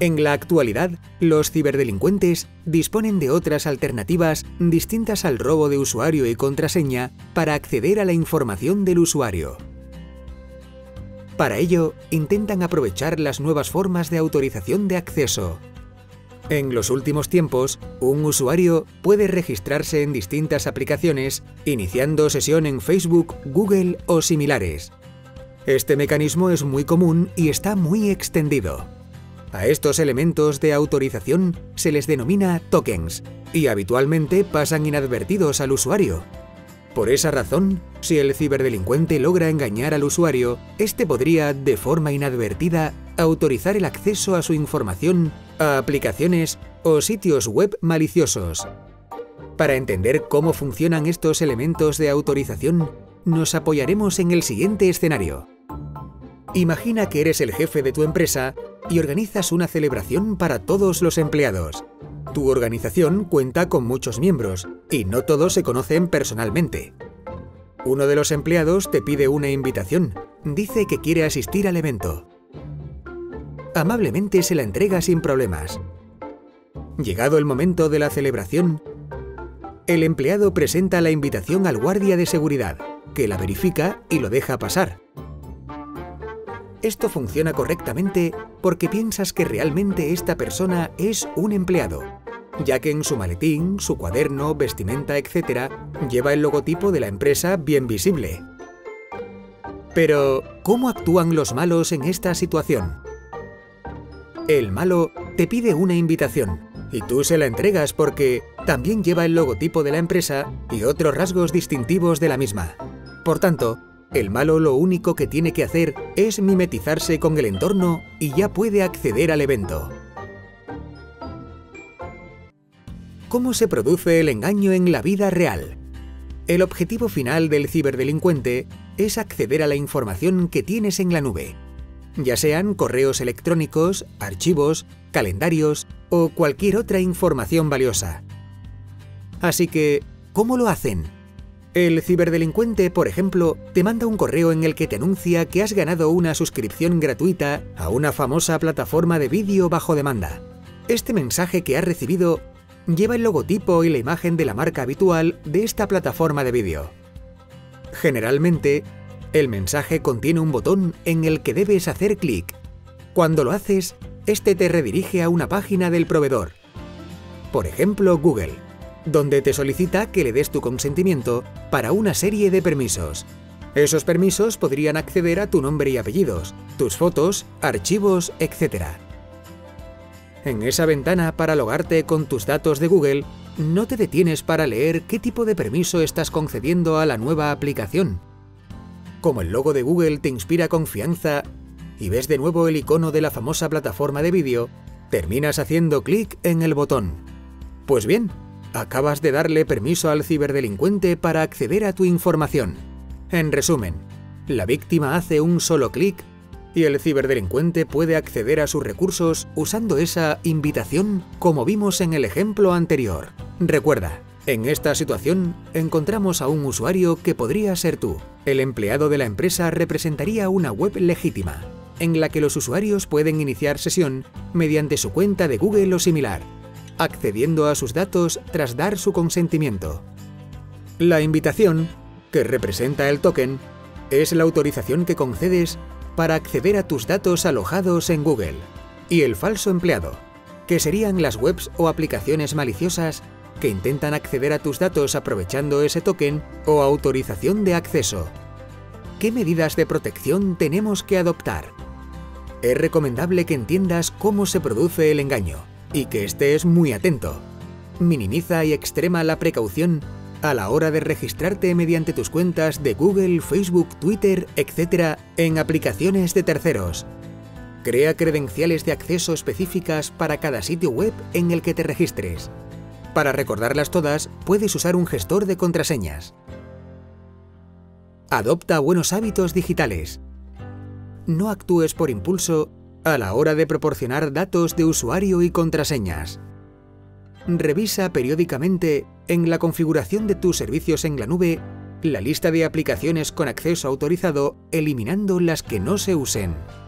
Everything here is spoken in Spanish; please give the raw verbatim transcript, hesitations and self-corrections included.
En la actualidad, los ciberdelincuentes disponen de otras alternativas distintas al robo de usuario y contraseña para acceder a la información del usuario. Para ello, intentan aprovechar las nuevas formas de autorización de acceso. En los últimos tiempos, un usuario puede registrarse en distintas aplicaciones, iniciando sesión en Facebook, Google o similares. Este mecanismo es muy común y está muy extendido. A estos elementos de autorización se les denomina tokens y habitualmente pasan inadvertidos al usuario. Por esa razón, si el ciberdelincuente logra engañar al usuario, este podría, de forma inadvertida, autorizar el acceso a su información a aplicaciones o sitios web maliciosos. Para entender cómo funcionan estos elementos de autorización, nos apoyaremos en el siguiente escenario. Imagina que eres el jefe de tu empresa y organizas una celebración para todos los empleados. Tu organización cuenta con muchos miembros y no todos se conocen personalmente. Uno de los empleados te pide una invitación, dice que quiere asistir al evento. Amablemente se la entrega sin problemas. Llegado el momento de la celebración, el empleado presenta la invitación al guardia de seguridad, que la verifica y lo deja pasar. Esto funciona correctamente porque piensas que realmente esta persona es un empleado, ya que en su maletín, su cuaderno, vestimenta, etcétera, lleva el logotipo de la empresa bien visible. Pero, ¿cómo actúan los malos en esta situación? El malo te pide una invitación y tú se la entregas porque también lleva el logotipo de la empresa y otros rasgos distintivos de la misma. Por tanto, el malo lo único que tiene que hacer es mimetizarse con el entorno y ya puede acceder al evento. ¿Cómo se produce el engaño en la vida real? El objetivo final del ciberdelincuente es acceder a la información que tienes en la nube, ya sean correos electrónicos, archivos, calendarios o cualquier otra información valiosa. Así que, ¿cómo lo hacen? El ciberdelincuente, por ejemplo, te manda un correo en el que te anuncia que has ganado una suscripción gratuita a una famosa plataforma de vídeo bajo demanda. Este mensaje que has recibido lleva el logotipo y la imagen de la marca habitual de esta plataforma de vídeo. Generalmente, el mensaje contiene un botón en el que debes hacer clic. Cuando lo haces, este te redirige a una página del proveedor, por ejemplo Google, donde te solicita que le des tu consentimiento para una serie de permisos. Esos permisos podrían acceder a tu nombre y apellidos, tus fotos, archivos, etcétera. En esa ventana para logarte con tus datos de Google, no te detienes para leer qué tipo de permiso estás concediendo a la nueva aplicación. Como el logo de Google te inspira confianza y ves de nuevo el icono de la famosa plataforma de vídeo, terminas haciendo clic en el botón. Pues bien, acabas de darle permiso al ciberdelincuente para acceder a tu información. En resumen, la víctima hace un solo clic y el ciberdelincuente puede acceder a sus recursos usando esa invitación como vimos en el ejemplo anterior. Recuerda, en esta situación encontramos a un usuario que podría ser tú. El empleado de la empresa representaría una web legítima, en la que los usuarios pueden iniciar sesión mediante su cuenta de Google o similar, accediendo a sus datos tras dar su consentimiento. La invitación, que representa el token, es la autorización que concedes para acceder a tus datos alojados en Google. Y el falso empleado, que serían las webs o aplicaciones maliciosas que intentan acceder a tus datos aprovechando ese token o autorización de acceso. ¿Qué medidas de protección tenemos que adoptar? Es recomendable que entiendas cómo se produce el engaño y que estés muy atento. Minimiza y extrema la precaución a la hora de registrarte mediante tus cuentas de Google, Facebook, Twitter, etcétera en aplicaciones de terceros. Crea credenciales de acceso específicas para cada sitio web en el que te registres. Para recordarlas todas, puedes usar un gestor de contraseñas. Adopta buenos hábitos digitales. No actúes por impulso a la hora de proporcionar datos de usuario y contraseñas. Revisa periódicamente en la configuración de tus servicios en la nube la lista de aplicaciones con acceso autorizado, eliminando las que no se usen.